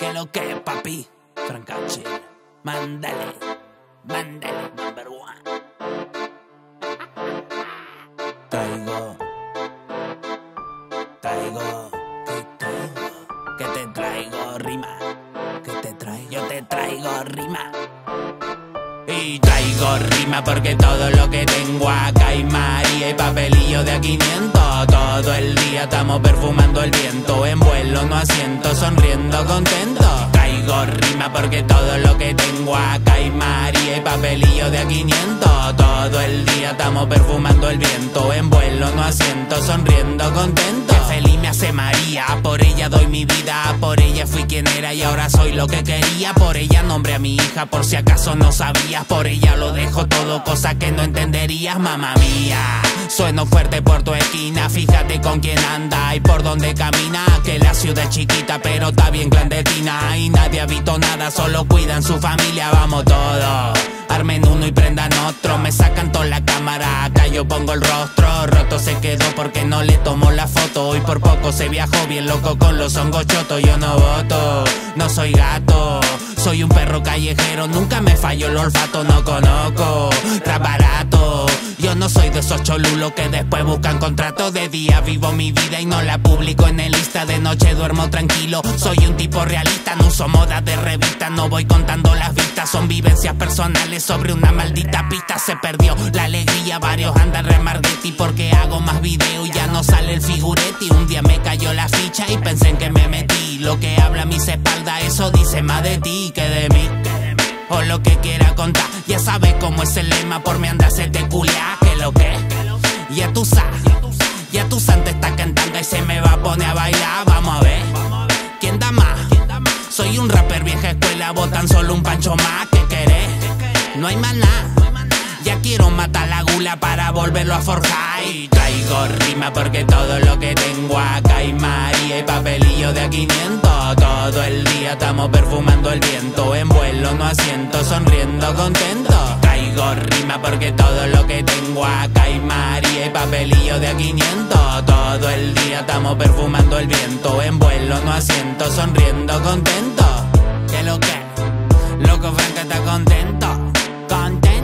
¿Qué lo que, papi? Francache, mándale, mándale, number one. Traigo, que te traigo rima, yo te traigo rima. Y traigo rima porque todo lo que tengo acá hay María y papelillo de a 500. Todo el día estamos perfumando el viento, en vuelo no asiento, sonriendo contento. Traigo rima porque todo lo que tengo acá hay María y papelillo de a 500. Todo el día estamos perfumando el viento, en vuelo no asiento, sonriendo contento. Qué feliz me hace María, por ella doy mi vida, por ella fui quien era y ahora soy lo que quería. Por ella nombré a mi hija por si acaso no sabías, por ella lo dejo todo, cosa que no entenderías, mamá mía. Sueno fuerte por tu esquina, fíjate con quién anda y por dónde camina. Que la ciudad es chiquita pero está bien clandestina y nadie ha visto nada, solo cuidan su familia. Vamos todos, armen uno y prendan otro, me sacan toda la cámara, acá yo pongo el rostro. Roto se quedó porque no le tomó la foto, hoy por poco se viajó bien loco con los hongos chotos. Yo no voto, no soy gato, soy un perro callejero, nunca me falló el olfato, no conozco rap barato. Yo no soy de esos cholulos que después buscan contrato. De día vivo mi vida y no la publico en el Insta, de noche duermo tranquilo, soy un tipo realista, no uso modas de revista, no voy contando las vistas, son vivencias personales sobre una maldita pista. Se perdió la alegría, varios andan remarguetti porque hago más video y ya no sale el figuretti. Un día me cayó la ficha y pensé en que me metí, lo que habla a mis espaldas eso dice más de ti que de mí. O lo que quiera contar, ya sabes cómo es el lema, por mi anda se te culea, que lo que, ya tú sabes, te está cantando y se me va a poner a bailar. Vamos a ver, ¿quién da más? Soy un rapper vieja escuela, botan solo un pancho más, ¿qué querés? No hay más nada, ya quiero matar la gula para volverlo a forjar. Y traigo rima porque todo lo que tengo acá hay María y papelillo de a 500. Todo el día estamos perfumando el viento, en vuelo no asiento, sonriendo contento. Traigo rima porque todo lo que tengo acá hay María y papelillo de a 500. Todo el día estamos perfumando el viento, en vuelo no asiento, sonriendo contento. ¿Qué lo que? Loco Franca está contento, contento.